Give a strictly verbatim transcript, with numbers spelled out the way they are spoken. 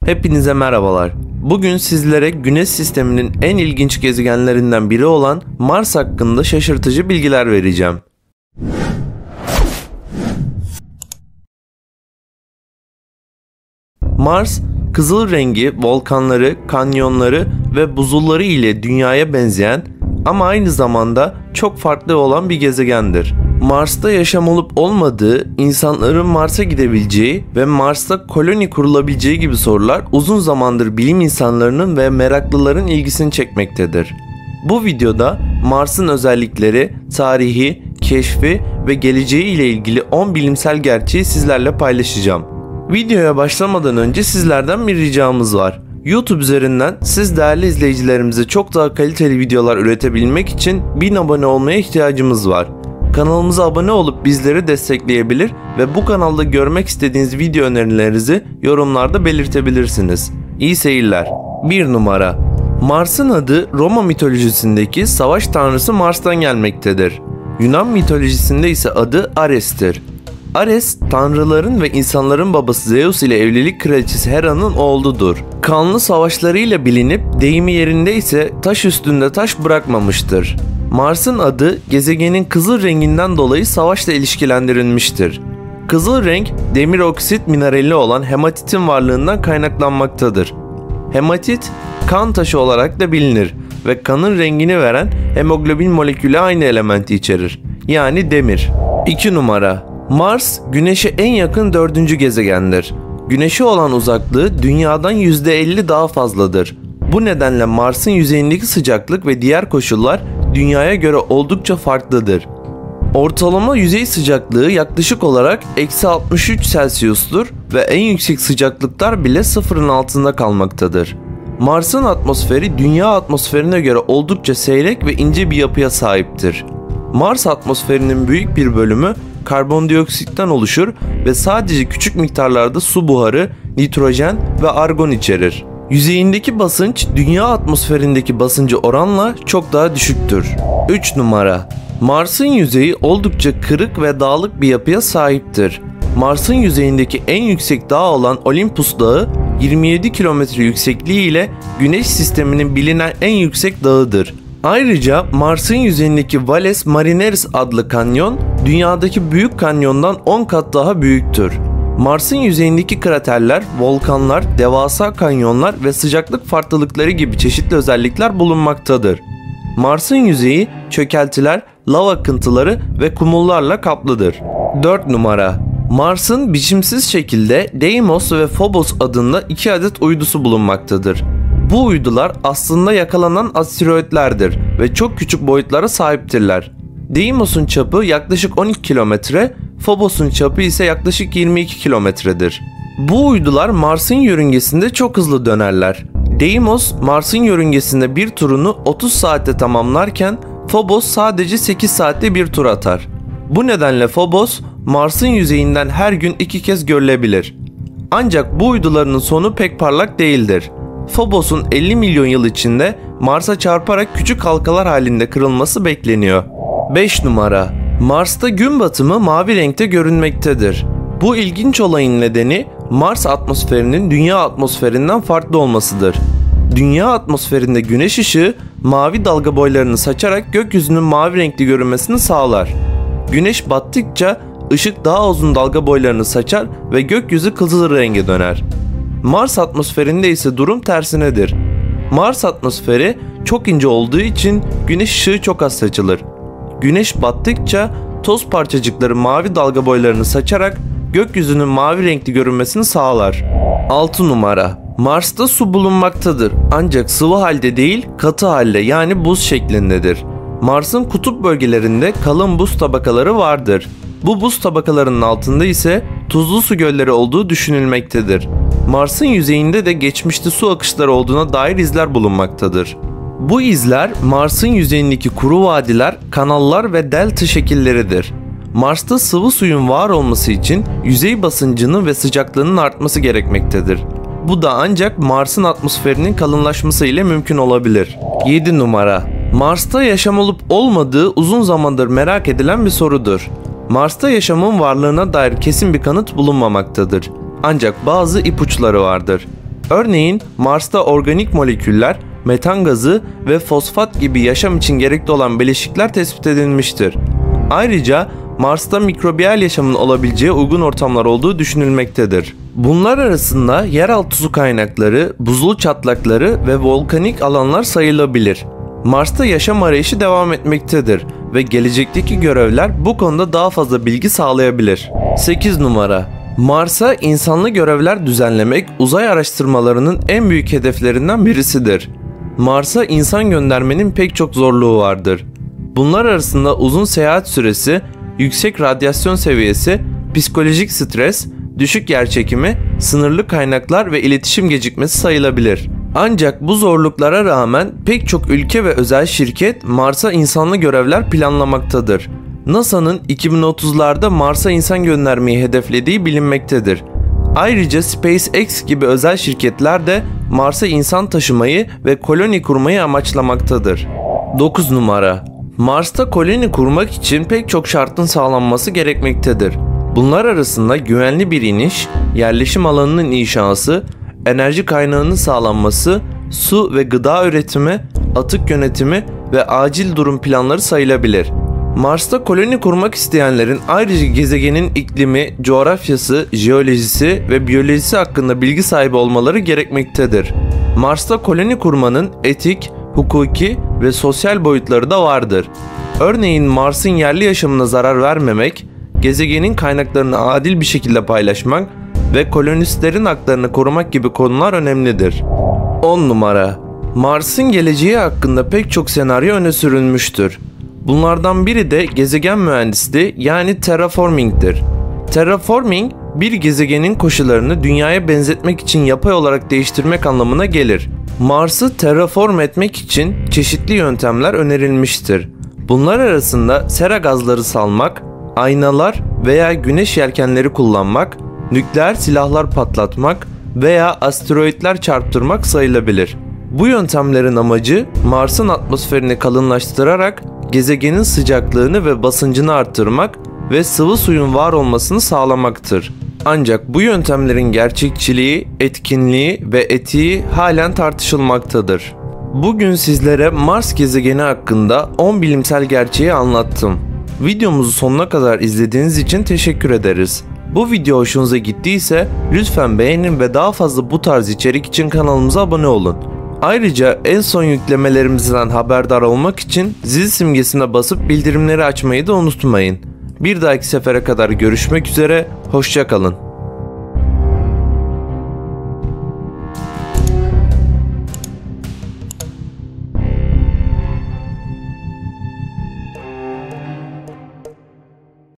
Hepinize merhabalar. Bugün sizlere Güneş sisteminin en ilginç gezegenlerinden biri olan Mars hakkında şaşırtıcı bilgiler vereceğim. Mars, kızıl rengi, volkanları, kanyonları ve buzulları ile Dünya'ya benzeyen ama aynı zamanda çok farklı olan bir gezegendir. Mars'ta yaşam olup olmadığı, insanların Mars'a gidebileceği ve Mars'ta koloni kurulabileceği gibi sorular uzun zamandır bilim insanlarının ve meraklıların ilgisini çekmektedir. Bu videoda Mars'ın özellikleri, tarihi, keşfi ve geleceği ile ilgili on bilimsel gerçeği sizlerle paylaşacağım. Videoya başlamadan önce sizlerden bir ricamız var. YouTube üzerinden siz değerli izleyicilerimize çok daha kaliteli videolar üretebilmek için bin abone olmaya ihtiyacımız var. Kanalımıza abone olup bizleri destekleyebilir ve bu kanalda görmek istediğiniz video önerilerinizi yorumlarda belirtebilirsiniz. İyi seyirler. bir numara. Mars'ın adı Roma mitolojisindeki savaş tanrısı Mars'tan gelmektedir. Yunan mitolojisinde ise adı Ares'tir. Ares, tanrıların ve insanların babası Zeus ile evlilik kraliçesi Hera'nın oğludur. Kanlı savaşlarıyla bilinip deyimi yerinde ise taş üstünde taş bırakmamıştır. Mars'ın adı gezegenin kızıl renginden dolayı savaşla ilişkilendirilmiştir. Kızıl renk, demir oksit minerali olan hematitin varlığından kaynaklanmaktadır. Hematit, kan taşı olarak da bilinir ve kanın rengini veren hemoglobin molekülü aynı elementi içerir. Yani demir. iki numara. Mars, Güneş'e en yakın dördüncü gezegendir. Güneş'e olan uzaklığı Dünya'dan yüzde elli daha fazladır. Bu nedenle Mars'ın yüzeyindeki sıcaklık ve diğer koşullar Dünya'ya göre oldukça farklıdır. Ortalama yüzey sıcaklığı yaklaşık olarak eksi altmış üç Celsius'tur ve en yüksek sıcaklıklar bile sıfırın altında kalmaktadır. Mars'ın atmosferi Dünya atmosferine göre oldukça seyrek ve ince bir yapıya sahiptir. Mars atmosferinin büyük bir bölümü karbondioksitten oluşur ve sadece küçük miktarlarda su buharı, nitrojen ve argon içerir. Yüzeyindeki basınç Dünya atmosferindeki basıncı oranla çok daha düşüktür. üç numara. Mars'ın yüzeyi oldukça kırık ve dağlık bir yapıya sahiptir. Mars'ın yüzeyindeki en yüksek dağ olan Olympus Dağı yirmi yedi kilometre yüksekliği ile Güneş sisteminin bilinen en yüksek dağıdır. Ayrıca Mars'ın yüzeyindeki Valles Marineris adlı kanyon, Dünya'daki büyük kanyondan on kat daha büyüktür. Mars'ın yüzeyindeki kraterler, volkanlar, devasa kanyonlar ve sıcaklık farklılıkları gibi çeşitli özellikler bulunmaktadır. Mars'ın yüzeyi çökeltiler, lav akıntıları ve kumullarla kaplıdır. dört numara. Mars'ın biçimsiz şekilde Deimos ve Phobos adında iki adet uydusu bulunmaktadır. Bu uydular aslında yakalanan asteroidlerdir ve çok küçük boyutlara sahiptirler. Deimos'un çapı yaklaşık on iki kilometre, Phobos'un çapı ise yaklaşık yirmi iki kilometredir. Bu uydular Mars'ın yörüngesinde çok hızlı dönerler. Deimos, Mars'ın yörüngesinde bir turunu otuz saatte tamamlarken Phobos sadece sekiz saatte bir tur atar. Bu nedenle Phobos, Mars'ın yüzeyinden her gün iki kez görülebilir. Ancak bu uyduların sonu pek parlak değildir. Phobos'un elli milyon yıl içinde Mars'a çarparak küçük halkalar halinde kırılması bekleniyor. beş numara. Mars'ta gün batımı mavi renkte görünmektedir. Bu ilginç olayın nedeni Mars atmosferinin Dünya atmosferinden farklı olmasıdır. Dünya atmosferinde güneş ışığı mavi dalga boylarını saçarak gökyüzünün mavi renkli görünmesini sağlar. Güneş battıkça ışık daha uzun dalga boylarını saçar ve gökyüzü kızıl renge döner. Mars atmosferinde ise durum tersinedir. Mars atmosferi çok ince olduğu için güneş ışığı çok az saçılır. Güneş battıkça toz parçacıkları mavi dalga boylarını saçarak gökyüzünün mavi renkli görünmesini sağlar. altı numara. Mars'ta su bulunmaktadır ancak sıvı halde değil, katı halde yani buz şeklindedir. Mars'ın kutup bölgelerinde kalın buz tabakaları vardır. Bu buz tabakalarının altında ise tuzlu su gölleri olduğu düşünülmektedir. Mars'ın yüzeyinde de geçmişte su akışları olduğuna dair izler bulunmaktadır. Bu izler Mars'ın yüzeyindeki kuru vadiler, kanallar ve delta şekilleridir. Mars'ta sıvı suyun var olması için yüzey basıncının ve sıcaklığının artması gerekmektedir. Bu da ancak Mars'ın atmosferinin kalınlaşması ile mümkün olabilir. yedi numara. Mars'ta yaşam olup olmadığı uzun zamandır merak edilen bir sorudur. Mars'ta yaşamın varlığına dair kesin bir kanıt bulunmamaktadır. Ancak bazı ipuçları vardır. Örneğin Mars'ta organik moleküller, metan gazı ve fosfat gibi yaşam için gerekli olan bileşikler tespit edilmiştir. Ayrıca Mars'ta mikrobiyal yaşamın olabileceği uygun ortamlar olduğu düşünülmektedir. Bunlar arasında yeraltı su kaynakları, buzul çatlakları ve volkanik alanlar sayılabilir. Mars'ta yaşam arayışı devam etmektedir ve gelecekteki görevler bu konuda daha fazla bilgi sağlayabilir. sekiz numara. Mars'a insanlı görevler düzenlemek uzay araştırmalarının en büyük hedeflerinden birisidir. Mars'a insan göndermenin pek çok zorluğu vardır. Bunlar arasında uzun seyahat süresi, yüksek radyasyon seviyesi, psikolojik stres, düşük yerçekimi, sınırlı kaynaklar ve iletişim gecikmesi sayılabilir. Ancak bu zorluklara rağmen pek çok ülke ve özel şirket Mars'a insanlı görevler planlamaktadır. NASA'nın iki bin otuzlarda Mars'a insan göndermeyi hedeflediği bilinmektedir. Ayrıca SpaceX gibi özel şirketler de Mars'a insan taşımayı ve koloni kurmayı amaçlamaktadır. dokuz numara. Mars'ta koloni kurmak için pek çok şartın sağlanması gerekmektedir. Bunlar arasında güvenli bir iniş, yerleşim alanının inşası, enerji kaynağının sağlanması, su ve gıda üretimi, atık yönetimi ve acil durum planları sayılabilir. Mars'ta koloni kurmak isteyenlerin ayrıca gezegenin iklimi, coğrafyası, jeolojisi ve biyolojisi hakkında bilgi sahibi olmaları gerekmektedir. Mars'ta koloni kurmanın etik, hukuki ve sosyal boyutları da vardır. Örneğin Mars'ın yerli yaşamına zarar vermemek, gezegenin kaynaklarını adil bir şekilde paylaşmak ve kolonistlerin haklarını korumak gibi konular önemlidir. on numara. Mars'ın geleceği hakkında pek çok senaryo öne sürülmüştür. Bunlardan biri de gezegen mühendisliği yani terraforming'dir. Terraforming, bir gezegenin koşullarını dünyaya benzetmek için yapay olarak değiştirmek anlamına gelir. Mars'ı terraform etmek için çeşitli yöntemler önerilmiştir. Bunlar arasında sera gazları salmak, aynalar veya güneş yelkenleri kullanmak, nükleer silahlar patlatmak veya asteroidler çarptırmak sayılabilir. Bu yöntemlerin amacı Mars'ın atmosferini kalınlaştırarak gezegenin sıcaklığını ve basıncını arttırmak ve sıvı suyun var olmasını sağlamaktır. Ancak bu yöntemlerin gerçekçiliği, etkinliği ve etiği halen tartışılmaktadır. Bugün sizlere Mars gezegeni hakkında on bilimsel gerçeği anlattım. Videomuzu sonuna kadar izlediğiniz için teşekkür ederiz. Bu video hoşunuza gittiyse lütfen beğenin ve daha fazla bu tarz içerik için kanalımıza abone olun. Ayrıca en son yüklemelerimizden haberdar olmak için zil simgesine basıp bildirimleri açmayı da unutmayın. Bir dahaki sefere kadar görüşmek üzere, hoşça kalın.